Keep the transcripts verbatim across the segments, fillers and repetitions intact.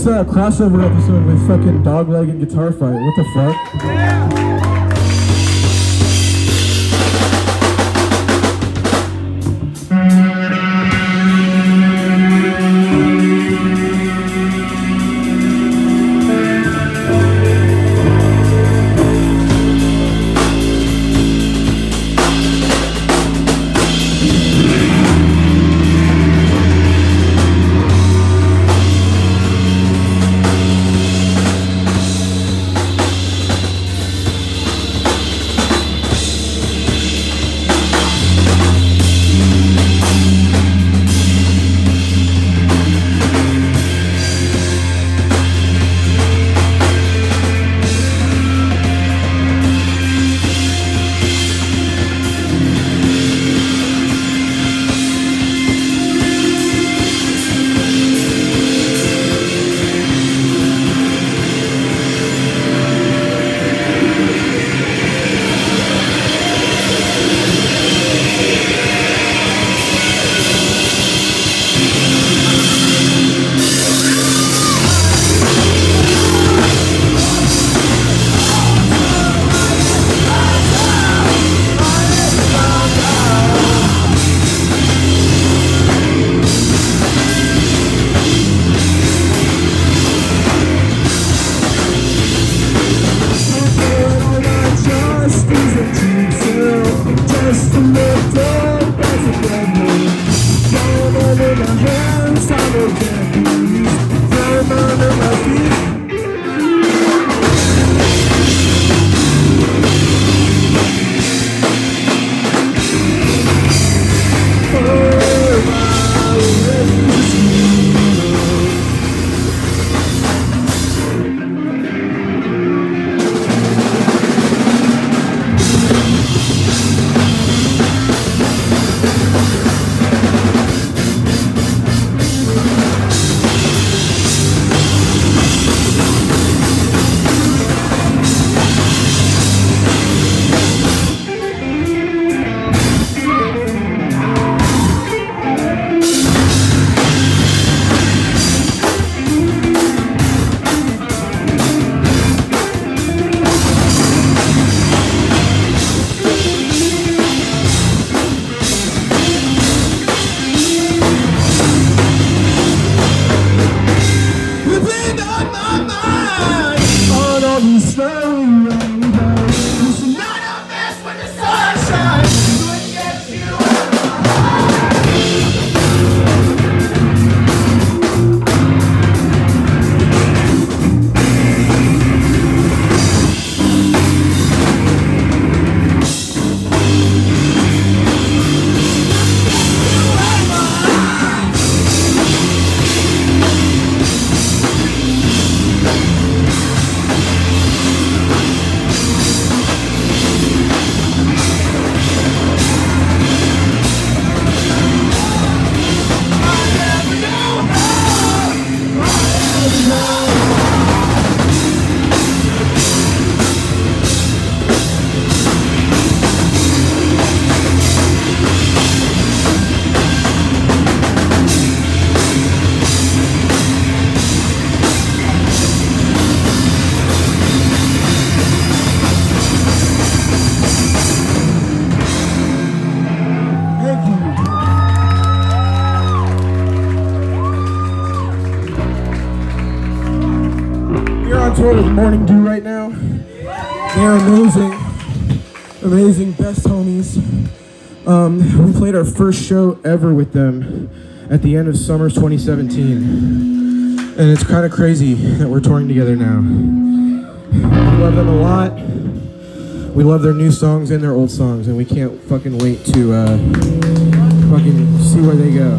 this uh, crossover episode with fucking Dogleg and Guitar Fight. What the fuck? With Morning Dew right now. They're amazing, amazing, best homies. Um, we played our first show ever with them at the end of Summers twenty seventeen, and it's kind of crazy that we're touring together now. We love them a lot. We love their new songs and their old songs, and we can't fucking wait to uh, fucking see where they go.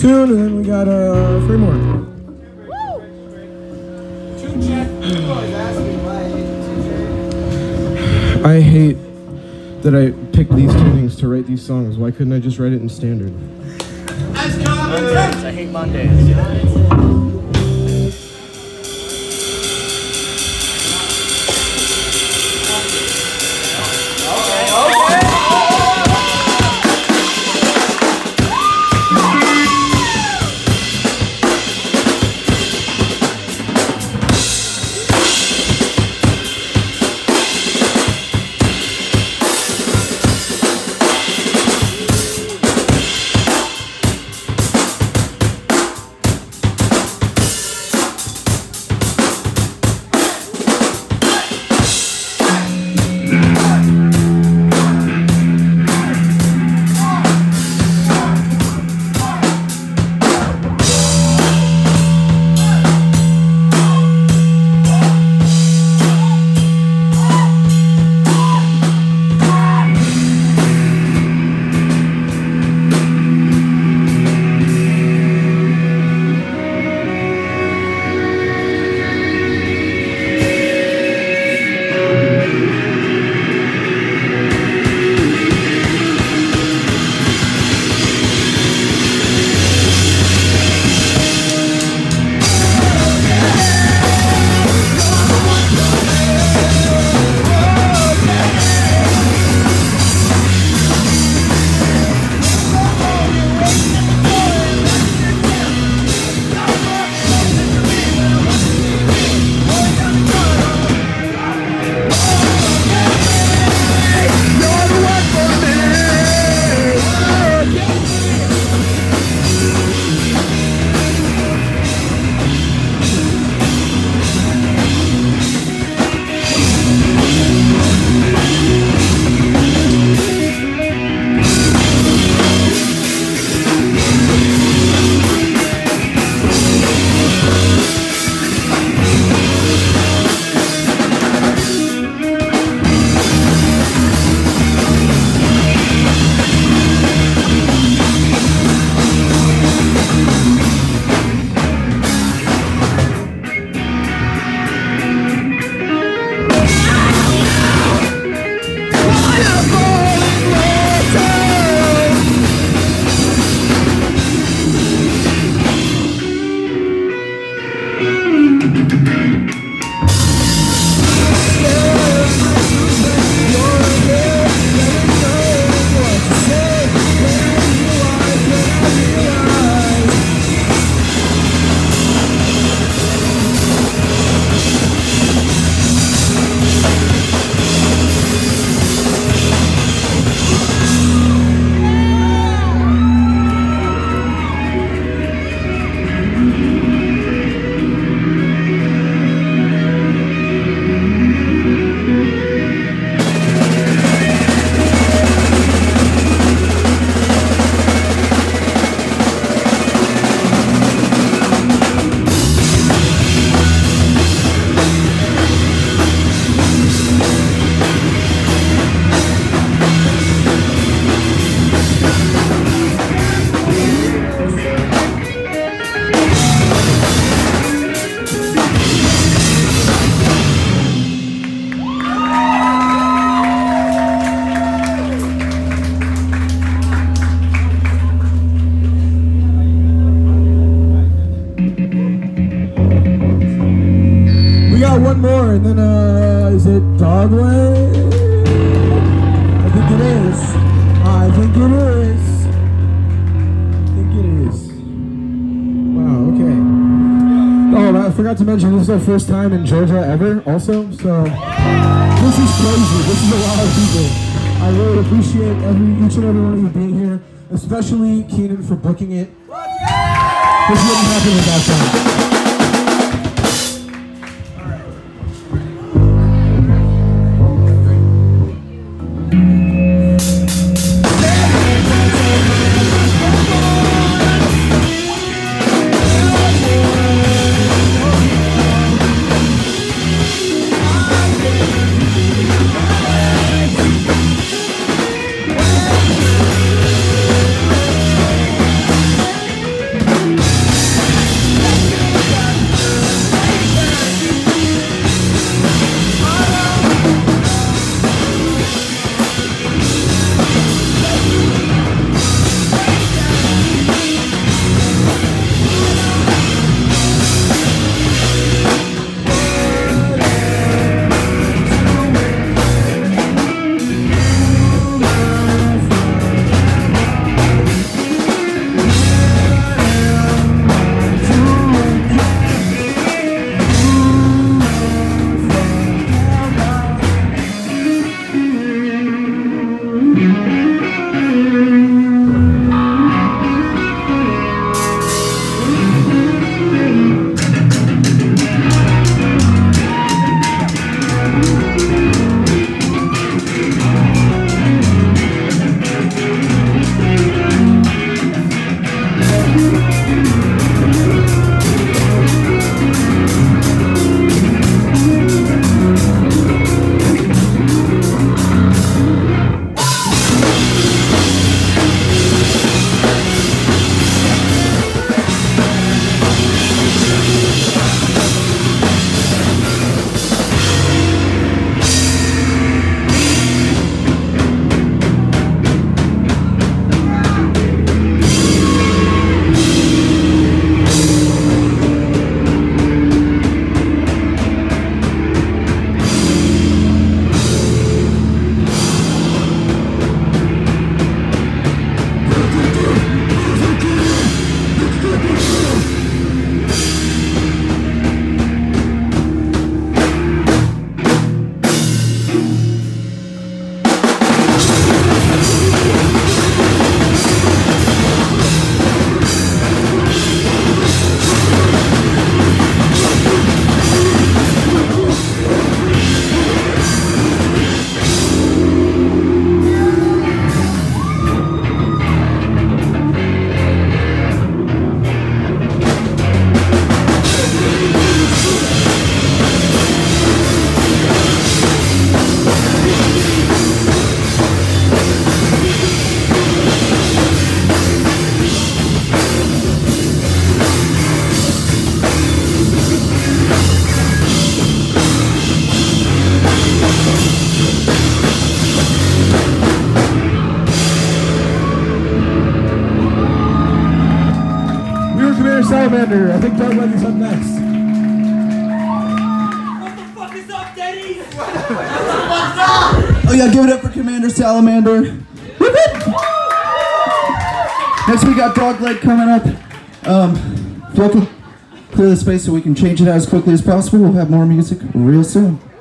tune, and then we got uh, three more. I hate that I picked these tunings to write these songs. Why couldn't I just write it in standard? Mondays. I hate Mondays. One more, and then, uh, is it Dogway? I think it is. I think it is. I think it is. Wow, okay. Oh, I forgot to mention, this is our first time in Georgia ever, also, so this is crazy. This is a lot of people. I really appreciate every, each and every one of you being here, especially Keenan for booking it. This wouldn't happen without that. Salamander. I think Doug Levy's up next. What the fuck is up, Denny? What's up? Oh yeah, give it up for Commander Salamander. Next we got Dogleg coming up. Um, if y'all can clear the space so we can change it out as quickly as possible, we'll have more music real soon.